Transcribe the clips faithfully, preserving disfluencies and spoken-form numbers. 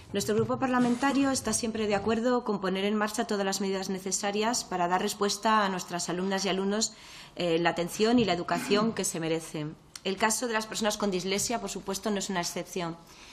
Nuestro grupo parlamentario está siempre de acuerdo con poner en marcha todas las medidas necesarias para dar respuesta a nuestras alumnas y alumnos eh, la atención y la educación que se merecen. El caso de las personas con dislexia, por supuesto, no es una excepción.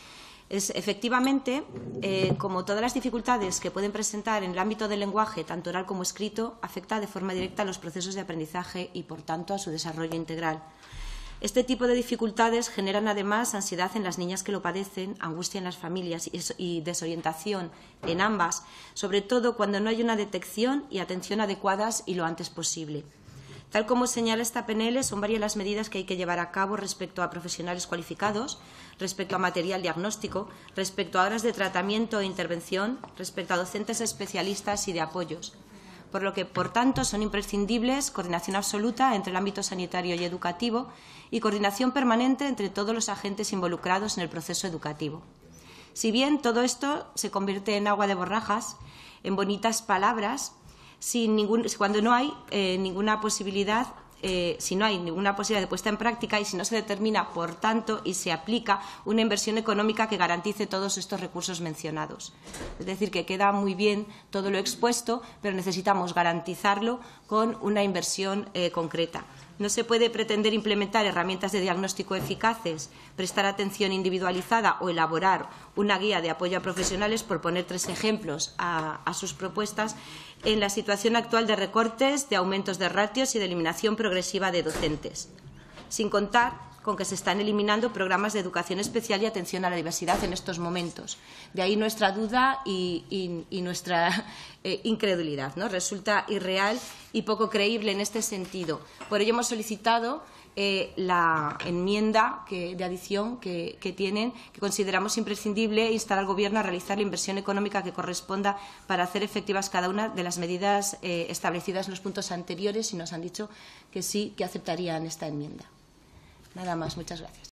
Es, efectivamente, eh, como todas las dificultades que pueden presentar en el ámbito del lenguaje, tanto oral como escrito, afecta de forma directa a los procesos de aprendizaje y, por tanto, a su desarrollo integral. Este tipo de dificultades generan, además, ansiedad en las niñas que lo padecen, angustia en las familias y desorientación en ambas, sobre todo cuando no hay una detección y atención adecuadas y lo antes posible. Tal como señala esta P N L, son varias las medidas que hay que llevar a cabo respecto a profesionales cualificados, respecto a material diagnóstico, respecto a horas de tratamiento e intervención, respecto a docentes especialistas y de apoyos. Por lo que, por tanto, son imprescindibles coordinación absoluta entre el ámbito sanitario y educativo y coordinación permanente entre todos los agentes involucrados en el proceso educativo. Si bien todo esto se convierte en agua de borrajas, en bonitas palabras, sin ningún, cuando no hay eh, ninguna posibilidad, eh, si no hay ninguna posibilidad de puesta en práctica y si no se determina, por tanto, y se aplica una inversión económica que garantice todos estos recursos mencionados. Es decir, que queda muy bien todo lo expuesto, pero necesitamos garantizarlo con una inversión eh, concreta. No se puede pretender implementar herramientas de diagnóstico eficaces, prestar atención individualizada o elaborar una guía de apoyo a profesionales, por poner tres ejemplos a, a sus propuestas, en la situación actual de recortes, de aumentos de ratios y de eliminación progresiva de docentes, sin contar con que se están eliminando programas de educación especial y atención a la diversidad en estos momentos. De ahí nuestra duda y, y, y nuestra eh, incredulidad, ¿no? Resulta irreal y poco creíble en este sentido. Por ello hemos solicitado eh, la enmienda que, de adición que, que tienen, que consideramos imprescindible instar al Gobierno a realizar la inversión económica que corresponda para hacer efectivas cada una de las medidas eh, establecidas en los puntos anteriores, y nos han dicho que sí, que aceptarían esta enmienda. Nada más, muchas gracias.